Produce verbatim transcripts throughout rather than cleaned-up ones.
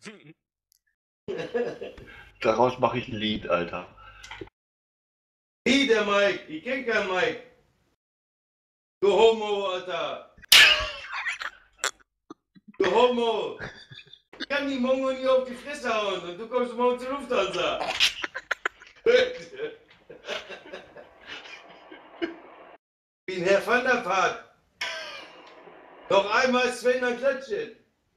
Daraus mache ich ein Lied, Alter. Wie der Mike? Ich kenn keinen Mike. Du Homo, Alter. Du Homo. Ich kann die Mongo nie auf die Fresse hauen und du kommst morgen zur Lufthansa. Wie ein Herr Van der Vaart. Noch einmal Sven an Klatschen.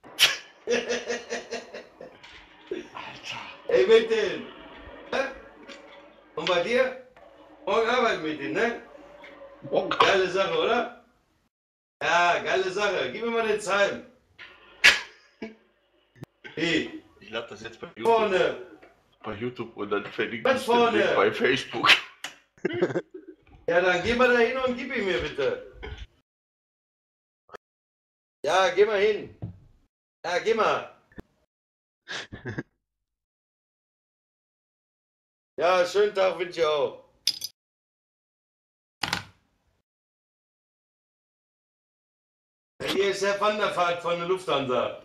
Alter. Ey, mit den. Und bei dir? Morgen arbeiten mit denen, ne? Bock. Geile Sache, oder? Ja, geile Sache. Gib mir mal den Zeim. Wie? Ich lade das jetzt bei YouTube, Vorne. bei YouTube und dann verlinke Ganz ich den vorne. Link bei Facebook. Ja, dann geh mal da hin und gib ihn mir bitte. Ja, geh mal hin. Ja, geh mal. Ja, schönen Tag wünsche ich auch. Hier ist Herr Van der Vaart von der Lufthansa.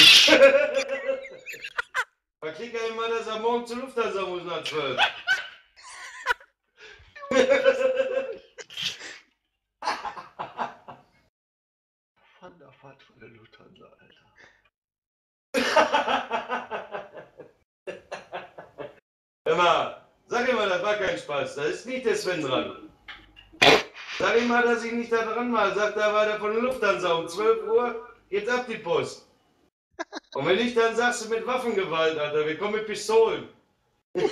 Verklicker ihm mal, dass er morgen zur Lufthansa muss nach zwölf. Van der Vaart von der Lufthansa, Alter. Hör mal, sag ihm mal, das war kein Spaß. Da ist nicht der Sven dran. Sag ihm mal, dass ich nicht da dran war. Sag, da war der von der Lufthansa. Um zwölf Uhr geht's ab die Post. Und wenn nicht, dann sagst du mit Waffengewalt, Alter. Wir kommen mit Pistolen. Der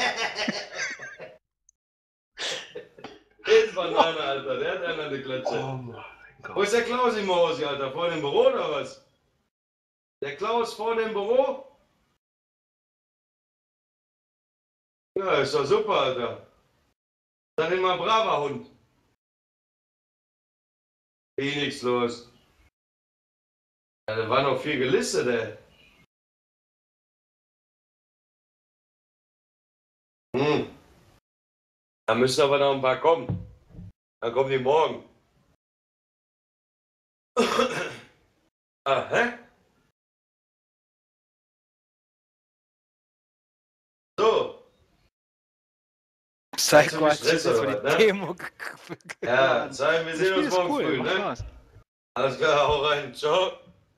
ist Banane, Alter. Der hat einer eine Klatsche. Oh mein Gott. Wo ist der Klaus im Haus, Alter? Vor dem Büro oder was? Der Klaus vor dem Büro? Ja, ist doch super, Alter. Sag ihm mal, braver Hund. Eh nichts los. Ja, da war noch viel gelistet, ey. Hm. Da müssen aber noch ein paar kommen. Dann kommen die morgen. Ah, hä? So. Psycho hat Hast du sich Stress das für oder die was, ne? Demo ge- Ja, geladen. Zeit, wir Das sehen Spiel uns ist morgen cool, früh, macht ne? Spaß. Alles klar, hau rein. Ciao.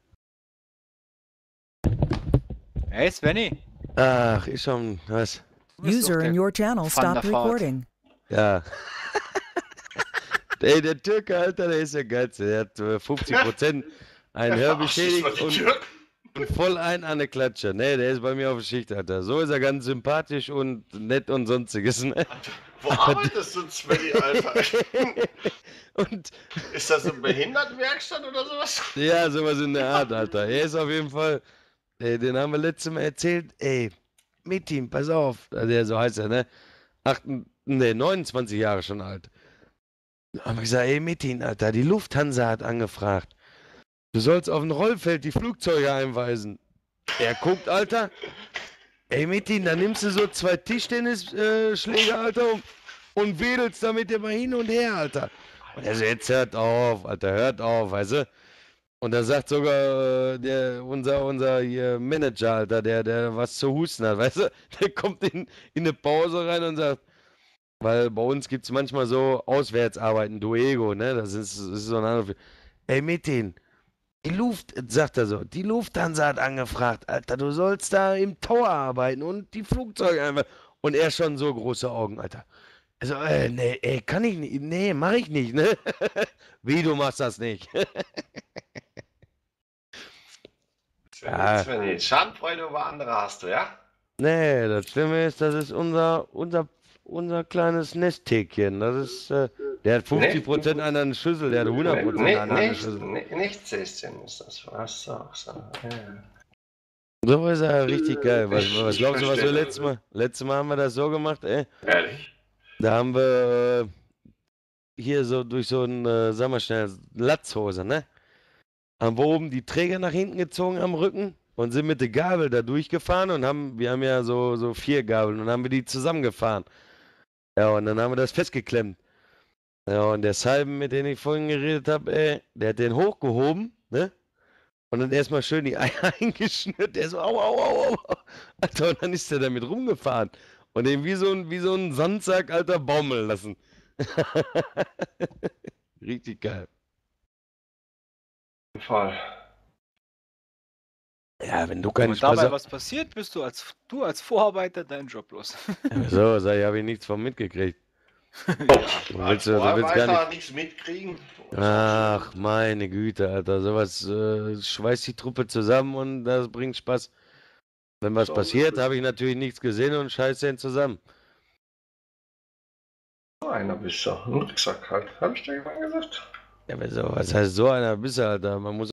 Hey Svenny, Ach, ist schon was. du bist User doch in der your channel Van stopped der Vaart. recording. Ja. Ey, der Türke, Alter, der ist ja geil. Der hat äh, fünfzig Prozent ein Hör beschädigt und, und voll ein an der Klatsche. Ne, der ist bei mir auf der Schicht, Alter. So ist er ganz sympathisch und nett und sonstiges. Ne? Wo arbeitest du, Svenny, Alter? Und Ist das eine Behindertenwerkstatt oder sowas? ja, sowas in der Art, Alter. Er ist auf jeden Fall, ey, den haben wir letztes Mal erzählt, ey, mit ihm, pass auf. Also, der, so heißt er, ne? Acht, ne, neunundzwanzig Jahre schon alt. Da haben wir gesagt, ey, Metin, Alter, die Lufthansa hat angefragt. Du sollst auf dem Rollfeld die Flugzeuge einweisen. Er guckt, Alter. Ey, Metin, dann nimmst du so zwei Tischtennisschläge, Alter, und, und wedelst damit immer hin und her, Alter. Und er so, jetzt hört auf, Alter, hört auf, weißt du. Und da sagt sogar äh, der, unser, unser hier Manager, Alter, der, der was zu husten hat, weißt du. Der kommt in, in eine Pause rein und sagt, weil bei uns gibt es manchmal so Auswärtsarbeiten, Duego, ne? Das ist, das ist so ein anderer. Ey, Metin, die Luft, sagt er so, die Lufthansa hat angefragt, Alter, du sollst da im Tower arbeiten und die Flugzeuge einfach. Und er schon so große Augen, Alter. Also, äh, nee, ey, kann ich nicht, nee, mach ich nicht, ne? Wie, du machst das nicht? Svenny, Svenny, Schadenfreude über andere hast du, ja? Nee, das Schlimme ist, das ist unser, unser, unser kleines Nesthäkchen. Das ist, äh, der hat fünfzig Prozent an einer Schüssel, der hat hundert Prozent Nee, an einer nicht, Schüssel. nicht, Nichtshäschen ist das. Was so, so. Ja. So ist er richtig geil. Was, Ich- was ich glaubst du, was wir verstehe. letztes Mal? Letztes Mal haben wir das so gemacht, ey. Ehrlich? Da haben wir äh, hier so durch so ein, äh, sag mal schnell, Latzhose, ne? Haben wir oben die Träger nach hinten gezogen am Rücken und sind mit der Gabel da durchgefahren und haben, wir haben ja so, so vier Gabeln und haben wir die zusammengefahren. Ja, und dann haben wir das festgeklemmt. Ja, und der Salben, mit dem ich vorhin geredet habe, ey, der hat den hochgehoben, ne? Und dann erstmal schön die Eier eingeschnürt. Der so, au, au, au, au. Alter, und dann ist der damit rumgefahren. Und den wie so ein, wie so ein Sandsack, Alter, baumeln lassen. Richtig geil. Fall. Ja, wenn du Und keinen wenn Spaß dabei hast. was passiert, bist du als du als Vorarbeiter deinen Job los. So, sag ich, habe ich nichts von mitgekriegt. Ja, Du als willst, du willst gar Vorarbeiter nicht. nichts mitkriegen. Ach, meine Güte, Alter. Sowas äh, schweißt die Truppe zusammen und das bringt Spaß. Wenn was So passiert, ist es. habe ich natürlich nichts gesehen und scheiße ihn zusammen. So einer bist du. Ein Rucksack halt. Hab ich dir mal gesagt. Ja, aber so, was heißt so einer bist du, Alter? Man muss